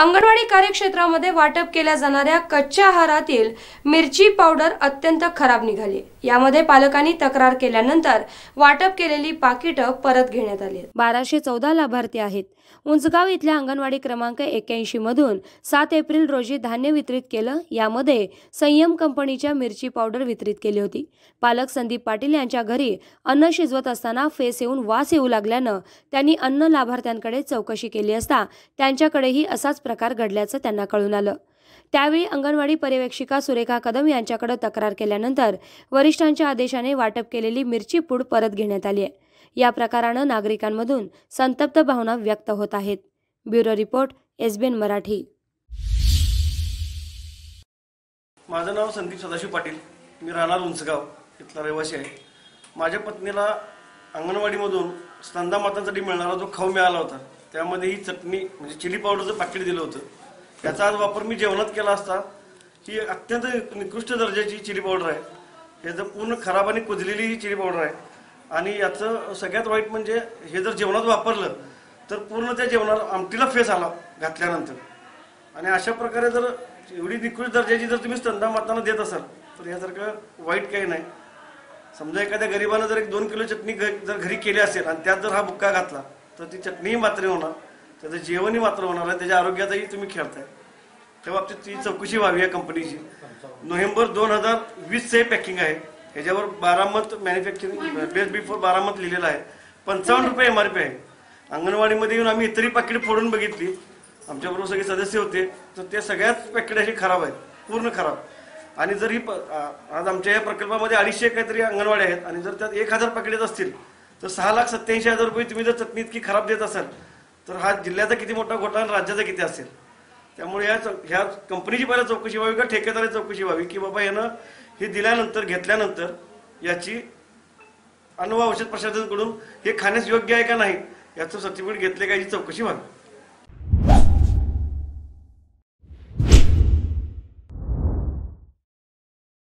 अंगणवाडी कार्यक्षेत्रामध्ये वाटप केल्या जाणाऱ्या कच्च्या आहारातील मिरची पावडर अत्यंत खराब निघाली। यामध्ये पालकांनी तक्रार केल्यानंतर वाटप केलेली पाकिटं परत घेण्यात आली। 1214 लाभार्थी आहेत। उंचगाव इथल्या अंगणवाडी क्रमांक 81 मधून 7 एप्रिल रोजी धान्य वितरित केलं। यामध्ये संयम कंपनीच्या मिरची पावडर वितरित केली होती। पालक संदीप पाटील यांच्या घरी अन्न शिजवत असताना फेस येऊन वास येऊ लागल्यानं त्यांनी अन्न लाभार्थ्यांकडे चौकशी केली असता त्यांच्याकडेही असाच प्रकार घडल्याचं त्यांना कळून आलं। त्यावेळी अंगणवाडी पर्यवेक्षिका सुरेखा कदम यांच्याकडे तक्रार केल्यानंतर वरिष्ठांच्या आदेशाने वाटप केलेली मिरची पूड परत घेण्यात आली आहे। या प्रकाराने नागरिकांमधून संतप्त भावना व्यक्त होत आहेत। Bureau report SBN Marathi. माझं नाव संदीप सदाशिव पाटील, मी राहणार उंचगाव इथला रहिवासी आहे। माझ्या पत्नीला अंगणवाडीमधून स्तनदा मातांसाठी मिळणारा जो खाऊ मिळाला होता त्यामध्ये ही चटणी म्हणजे चिली पावडरचं पाकिट दिलं होतं। याचा आज वापर मी जेवणात केला असता ही अत्यंत निकृष्ट दर्जाची चिली पावडर आहे। हे पूर्ण खराब आणि कुजलेली ही चिली पावडर आहे आणि याचं सगळ्यात वाईट म्हणजे हे जर जेवणात वापरलं तर पूर्ण त्या जेवणाला आमटीला फेस आला घातल्यानंतर। आणि अशा प्रकारे जर एवढी निकृष्ट दर्जाची जर तुम्ही स्तनदा मातांना देत असाल तर यासारखं वाईट काही नाही। समजा एखाद्या गरीबानं जर 1-2 किलो चटणी जर घरी केली असेल आणि त्यात जर हा बुक्का घातला तर ती चटणीही मात्र होणार, त्याचं जेवणही मात्र होणार आहे, त्याच्या आरोग्याचाही तुम्ही खेळताय। त्या बाबतीत ती चौकशी व्हावी या कंपनीची। नोव्हेंबर 2020 चे पॅकिंग आहे, ह्याच्यावर 12 month manufacturing best before 12 month लिहिलेलं आहे। 55 रुपये MRP आहे। अंगणवाडीमध्ये येऊन आम्ही इतरही पाकिट फोडून बघितली, आमच्याबरोबर सगळे सदस्य होते, तर ते सगळ्याच पॅकेट अशी खराब आहेत, पूर्ण खराब। आणि जर ही आज आमच्या या प्रकल्पामध्ये 250 काहीतरी अंगणवाडी आहेत आणि जर त्यात 1000 पाकिट येत असतील तर 6,87,000 रुपये तुम्ही जर चटणी इतकी खराब देत असाल तर हा जिल्ह्याचा किती मोठा घोटाळा आणि राज्याचा किती असेल। त्यामुळे ह्या कंपनीची पहिला चौकशी व्हावी का ठेकेदाराची चौकशी व्हावी की बाबा यानं हे दिल्यानंतर घेतल्यानंतर याची अन्न व औषध प्रशासनाकडून हे खाण्यास योग्य आहे का नाही याचं सर्टिफिकेट घेतले का याची चौकशी व्हावी।